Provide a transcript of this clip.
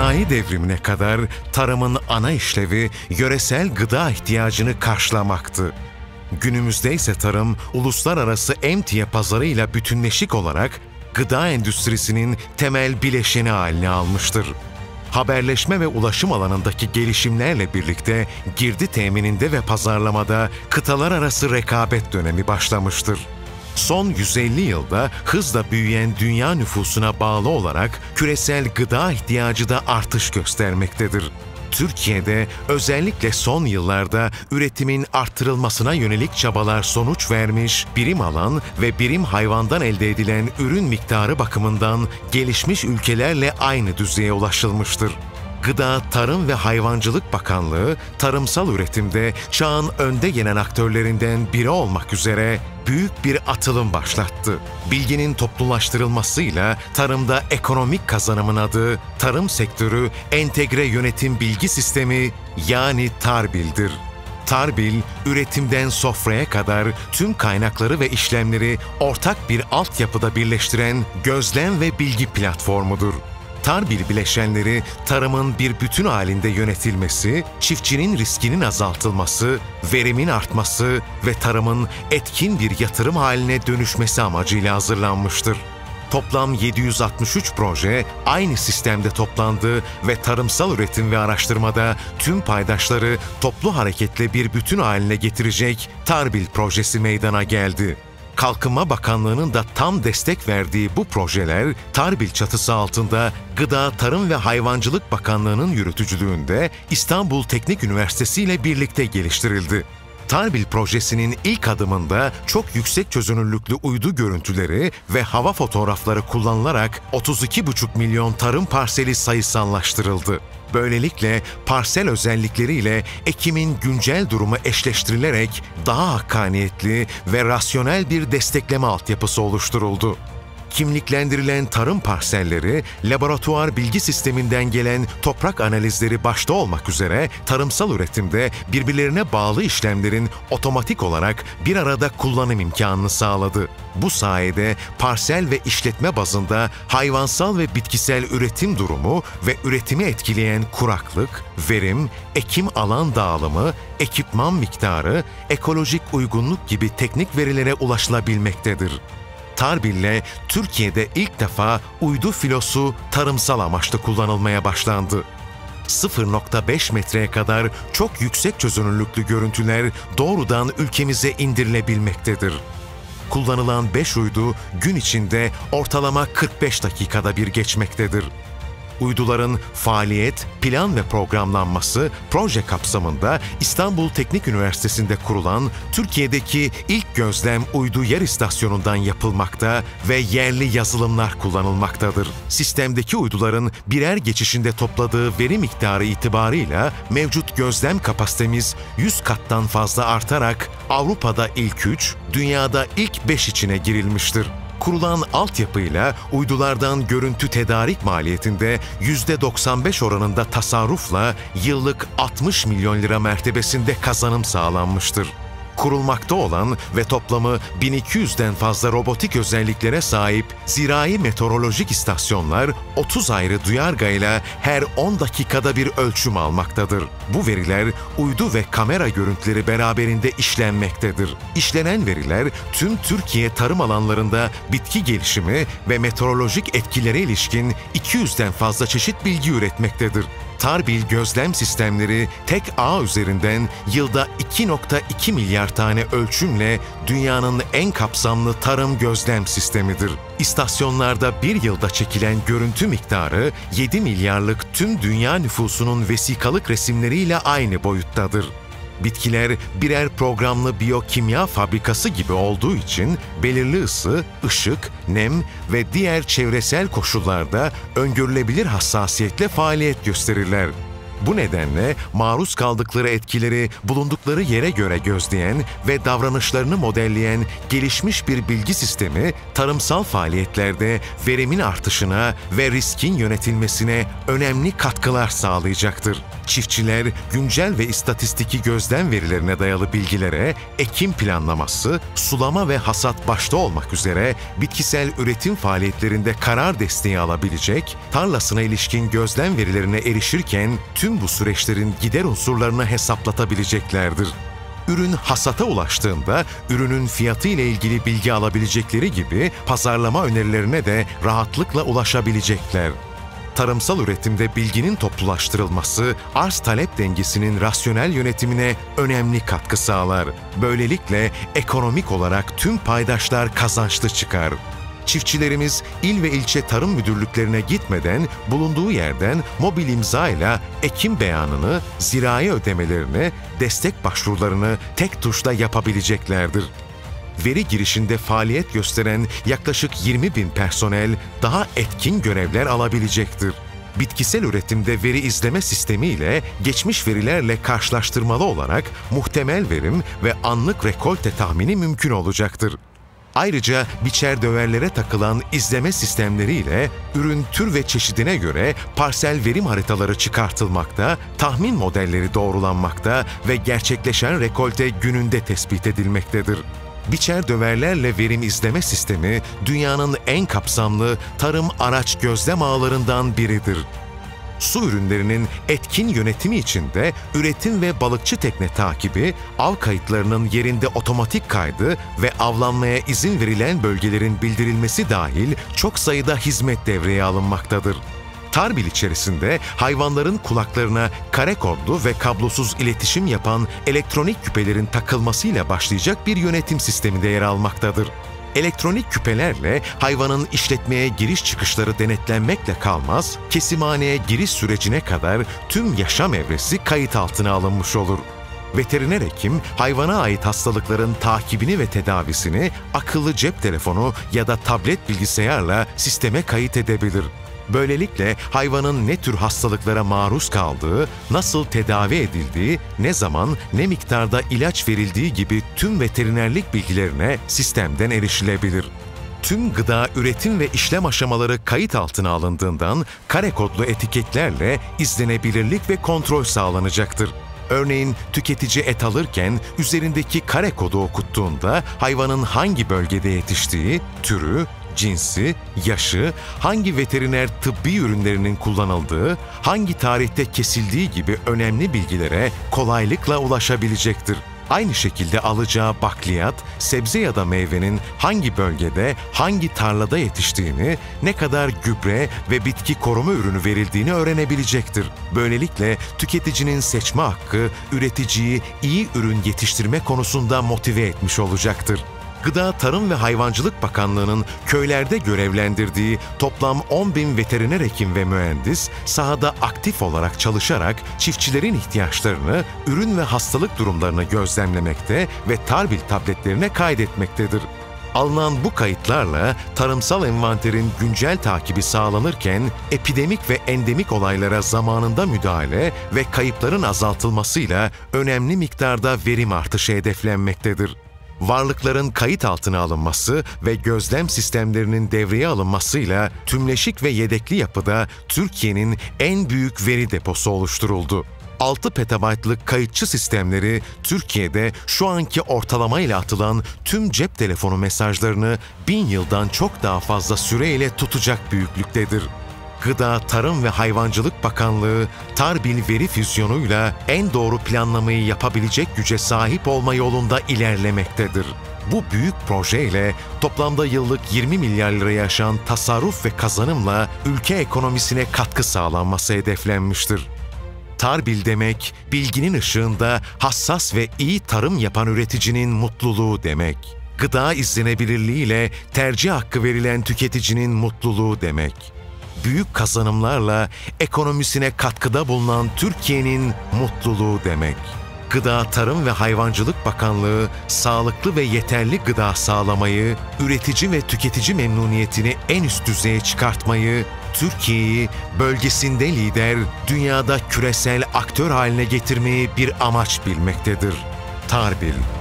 Sanayi devrimine kadar tarımın ana işlevi yöresel gıda ihtiyacını karşılamaktı. Günümüzde ise tarım, uluslararası emtia pazarıyla bütünleşik olarak gıda endüstrisinin temel bileşeni haline almıştır. Haberleşme ve ulaşım alanındaki gelişimlerle birlikte girdi temininde ve pazarlamada kıtalar arası rekabet dönemi başlamıştır. Son 150 yılda hızla büyüyen dünya nüfusuna bağlı olarak küresel gıda ihtiyacı da artış göstermektedir. Türkiye'de özellikle son yıllarda üretimin artırılmasına yönelik çabalar sonuç vermiş, birim alan ve birim hayvandan elde edilen ürün miktarı bakımından gelişmiş ülkelerle aynı düzeye ulaşılmıştır. Gıda, Tarım ve Hayvancılık Bakanlığı, tarımsal üretimde çağın önde gelen aktörlerinden biri olmak üzere büyük bir atılım başlattı. Bilginin toplulaştırılmasıyla tarımda ekonomik kazanımın adı, tarım sektörü entegre yönetim bilgi sistemi yani TARBİL'dir. TARBİL, üretimden sofraya kadar tüm kaynakları ve işlemleri ortak bir altyapıda birleştiren gözlem ve bilgi platformudur. TARBİL bileşenleri tarımın bir bütün halinde yönetilmesi, çiftçinin riskinin azaltılması, verimin artması ve tarımın etkin bir yatırım haline dönüşmesi amacıyla hazırlanmıştır. Toplam 763 proje aynı sistemde toplandı ve tarımsal üretim ve araştırmada tüm paydaşları toplu hareketle bir bütün haline getirecek TARBİL projesi meydana geldi. Kalkınma Bakanlığı'nın da tam destek verdiği bu projeler, TARBİL çatısı altında Gıda, Tarım ve Hayvancılık Bakanlığı'nın yürütücülüğünde İstanbul Teknik Üniversitesi ile birlikte geliştirildi. TARBİL projesinin ilk adımında çok yüksek çözünürlüklü uydu görüntüleri ve hava fotoğrafları kullanılarak 32,5 milyon tarım parseli sayısallaştırıldı. Böylelikle parsel özellikleriyle ekimin güncel durumu eşleştirilerek daha hakkaniyetli ve rasyonel bir destekleme altyapısı oluşturuldu. Kimliklendirilen tarım parselleri, laboratuvar bilgi sisteminden gelen toprak analizleri başta olmak üzere tarımsal üretimde birbirlerine bağlı işlemlerin otomatik olarak bir arada kullanım imkanını sağladı. Bu sayede parsel ve işletme bazında hayvansal ve bitkisel üretim durumu ve üretimi etkileyen kuraklık, verim, ekim alan dağılımı, ekipman miktarı, ekolojik uygunluk gibi teknik verilere ulaşılabilmektedir. TARBİL'le Türkiye'de ilk defa uydu filosu tarımsal amaçlı kullanılmaya başlandı. 0,5 metreye kadar çok yüksek çözünürlüklü görüntüler doğrudan ülkemize indirilebilmektedir. Kullanılan 5 uydu gün içinde ortalama 45 dakikada bir geçmektedir. Uyduların faaliyet, plan ve programlanması proje kapsamında İstanbul Teknik Üniversitesi'nde kurulan Türkiye'deki ilk gözlem uydu yer istasyonundan yapılmakta ve yerli yazılımlar kullanılmaktadır. Sistemdeki uyduların birer geçişinde topladığı veri miktarı itibarıyla mevcut gözlem kapasitemiz 100 kattan fazla artarak Avrupa'da ilk 3, dünyada ilk 5 içine girilmiştir. Kurulan altyapıyla uydulardan görüntü tedarik maliyetinde %95 oranında tasarrufla yıllık 60 milyon lira mertebesinde kazanım sağlanmıştır. Kurulmakta olan ve toplamı 1200'den fazla robotik özelliklere sahip zirai meteorolojik istasyonlar 30 ayrı duyargayla her 10 dakikada bir ölçüm almaktadır. Bu veriler uydu ve kamera görüntüleri beraberinde işlenmektedir. İşlenen veriler tüm Türkiye tarım alanlarında bitki gelişimi ve meteorolojik etkilere ilişkin 200'den fazla çeşit bilgi üretmektedir. TARBİL gözlem sistemleri tek ağ üzerinden yılda 2,2 milyar tane ölçümle dünyanın en kapsamlı tarım gözlem sistemidir. İstasyonlarda bir yılda çekilen görüntü miktarı 7 milyarlık tüm dünya nüfusunun vesikalık resimleriyle aynı boyuttadır. Bitkiler birer programlı biyokimya fabrikası gibi olduğu için belirli ısı, ışık, nem ve diğer çevresel koşullarda öngörülebilir hassasiyetle faaliyet gösterirler. Bu nedenle maruz kaldıkları etkileri bulundukları yere göre gözleyen ve davranışlarını modelleyen gelişmiş bir bilgi sistemi tarımsal faaliyetlerde verimin artışına ve riskin yönetilmesine önemli katkılar sağlayacaktır. Çiftçiler güncel ve istatistiki gözlem verilerine dayalı bilgilere, ekim planlaması, sulama ve hasat başta olmak üzere bitkisel üretim faaliyetlerinde karar desteği alabilecek, tarlasına ilişkin gözlem verilerine erişirken tüm bu süreçlerin gider unsurlarını hesaplatabileceklerdir. Ürün hasata ulaştığında ürünün fiyatı ile ilgili bilgi alabilecekleri gibi pazarlama önerilerine de rahatlıkla ulaşabilecekler. Tarımsal üretimde bilginin toplulaştırılması, arz-talep dengesinin rasyonel yönetimine önemli katkı sağlar. Böylelikle ekonomik olarak tüm paydaşlar kazançlı çıkar. Çiftçilerimiz il ve ilçe tarım müdürlüklerine gitmeden bulunduğu yerden mobil imza ile ekim beyanını, zirai ödemelerini, destek başvurularını tek tuşla yapabileceklerdir. Veri girişinde faaliyet gösteren yaklaşık 20.000 personel daha etkin görevler alabilecektir. Bitkisel üretimde veri izleme sistemi ile geçmiş verilerle karşılaştırmalı olarak muhtemel verim ve anlık rekolte tahmini mümkün olacaktır. Ayrıca biçer döverlere takılan izleme sistemleriyle ürün tür ve çeşidine göre parsel verim haritaları çıkartılmakta, tahmin modelleri doğrulanmakta ve gerçekleşen rekolte gününde tespit edilmektedir. Biçer döverlerle verim izleme sistemi dünyanın en kapsamlı tarım araç gözlem ağlarından biridir. Su ürünlerinin etkin yönetimi için de üretim ve balıkçı tekne takibi, av kayıtlarının yerinde otomatik kaydı ve avlanmaya izin verilen bölgelerin bildirilmesi dahil çok sayıda hizmet devreye alınmaktadır. Tarbil içerisinde hayvanların kulaklarına kare kodlu ve kablosuz iletişim yapan elektronik küpelerin takılmasıyla başlayacak bir yönetim sistemi de yer almaktadır. Elektronik küpelerle hayvanın işletmeye giriş çıkışları denetlenmekle kalmaz, kesimhaneye giriş sürecine kadar tüm yaşam evresi kayıt altına alınmış olur. Veteriner hekim, hayvana ait hastalıkların takibini ve tedavisini akıllı cep telefonu ya da tablet bilgisayarla sisteme kayıt edebilir. Böylelikle hayvanın ne tür hastalıklara maruz kaldığı, nasıl tedavi edildiği, ne zaman, ne miktarda ilaç verildiği gibi tüm veterinerlik bilgilerine sistemden erişilebilir. Tüm gıda üretim ve işlem aşamaları kayıt altına alındığından kare kodlu etiketlerle izlenebilirlik ve kontrol sağlanacaktır. Örneğin tüketici et alırken üzerindeki kare kodu okuttuğunda hayvanın hangi bölgede yetiştiği, türü, cinsi, yaşı, hangi veteriner tıbbi ürünlerinin kullanıldığı, hangi tarihte kesildiği gibi önemli bilgilere kolaylıkla ulaşabilecektir. Aynı şekilde alacağı bakliyat, sebze ya da meyvenin hangi bölgede, hangi tarlada yetiştiğini, ne kadar gübre ve bitki koruma ürünü verildiğini öğrenebilecektir. Böylelikle tüketicinin seçme hakkı, üreticiyi iyi ürün yetiştirme konusunda motive etmiş olacaktır. Gıda, Tarım ve Hayvancılık Bakanlığı'nın köylerde görevlendirdiği toplam 10.000 veteriner hekim ve mühendis sahada aktif olarak çalışarak çiftçilerin ihtiyaçlarını, ürün ve hastalık durumlarını gözlemlemekte ve Tarbil tabletlerine kaydetmektedir. Alınan bu kayıtlarla tarımsal envanterin güncel takibi sağlanırken epidemik ve endemik olaylara zamanında müdahale ve kayıpların azaltılmasıyla önemli miktarda verim artışı hedeflenmektedir. Varlıkların kayıt altına alınması ve gözlem sistemlerinin devreye alınmasıyla tümleşik ve yedekli yapıda Türkiye'nin en büyük veri deposu oluşturuldu. 6 petabaytlık kayıtçı sistemleri Türkiye'de şu anki ortalamayla atılan tüm cep telefonu mesajlarını 1000 yıldan çok daha fazla süreyle tutacak büyüklüktedir. Gıda, Tarım ve Hayvancılık Bakanlığı, Tarbil veri füzyonuyla en doğru planlamayı yapabilecek güce sahip olma yolunda ilerlemektedir. Bu büyük projeyle toplamda yıllık 20 milyar liraya aşan tasarruf ve kazanımla ülke ekonomisine katkı sağlanması hedeflenmiştir. Tarbil demek, bilginin ışığında hassas ve iyi tarım yapan üreticinin mutluluğu demek. Gıda izlenebilirliğiyle tercih hakkı verilen tüketicinin mutluluğu demek. Büyük kazanımlarla ekonomisine katkıda bulunan Türkiye'nin mutluluğu demek. Gıda, Tarım ve Hayvancılık Bakanlığı, sağlıklı ve yeterli gıda sağlamayı, üretici ve tüketici memnuniyetini en üst düzeye çıkartmayı, Türkiye'yi bölgesinde lider, dünyada küresel aktör haline getirmeyi bir amaç bilmektedir. Tarbil.